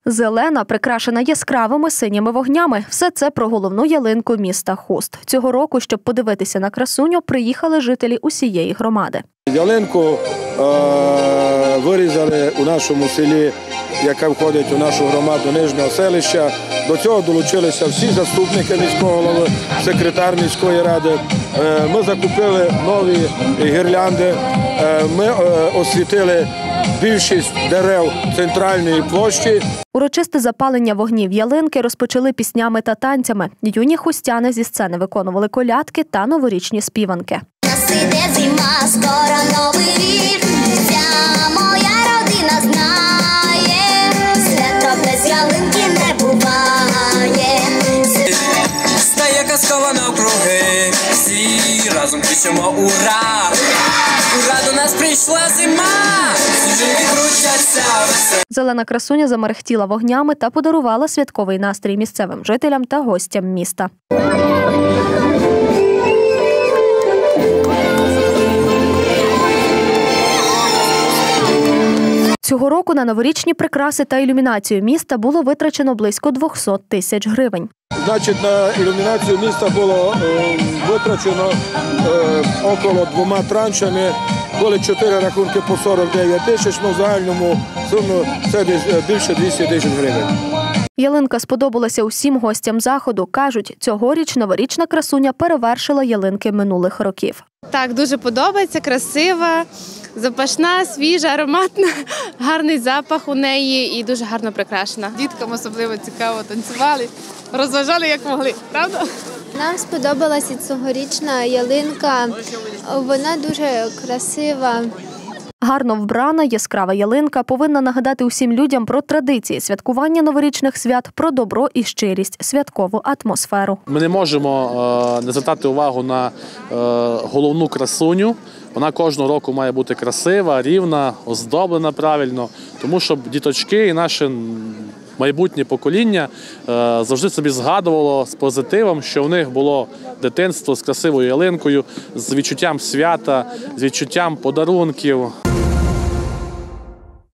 Зелена, прикрашена яскравими синіми вогнями. Все це про головну ялинку міста Хуст. Цього року, щоб подивитися на красуню, приїхали жителі усієї громади. Ялинку вирізали у нашому селі, яка входить у нашу громаду Нижнього селища. До цього долучилися всі заступники міського голови, секретар міської ради. Ми закупили нові гірлянди, ми освітили більшість дерев центральної площі. Урочисте запалення вогнів ялинки розпочали піснями та танцями. Юні хустяни зі сцени виконували колядки та новорічні співанки. Іде зима, скоро новий рік, вся моя родина знає, свято без ялинки не буває. Стає казкова навкруги, всі разом кричимо ура! Ура, до нас прийшла зима, сніжинки крутяться весело. Зелена красуня замерехтіла вогнями та подарувала святковий настрій місцевим жителям та гостям міста. Цього року на новорічні прикраси та ілюмінацію міста було витрачено близько 200 тисяч гривень. Значить, на ілюмінацію міста було витрачено около 2 траншами. Були 4 рахунки по 49 тисяч, в загальному суму це десь більше 200 тисяч гривень. Ялинка сподобалася усім гостям заходу. Кажуть, цьогоріч новорічна красуня перевершила ялинки минулих років. Так, дуже подобається, красива, запашна, свіжа, ароматна, гарний запах у неї і дуже гарно прикрашена. Діткам особливо цікаво танцювали, розважали як могли, правда? Нам сподобалася цьогорічна ялинка, вона дуже красива. Гарно вбрана, яскрава ялинка повинна нагадати усім людям про традиції святкування новорічних свят, про добро і щирість, святкову атмосферу. Ми не можемо не звертати увагу на головну красуню. Вона кожного року має бути красива, рівна, оздоблена правильно, тому щоб діточки і наше майбутнє покоління завжди собі згадувало з позитивом, що в них було дитинство з красивою ялинкою, з відчуттям свята, з відчуттям подарунків.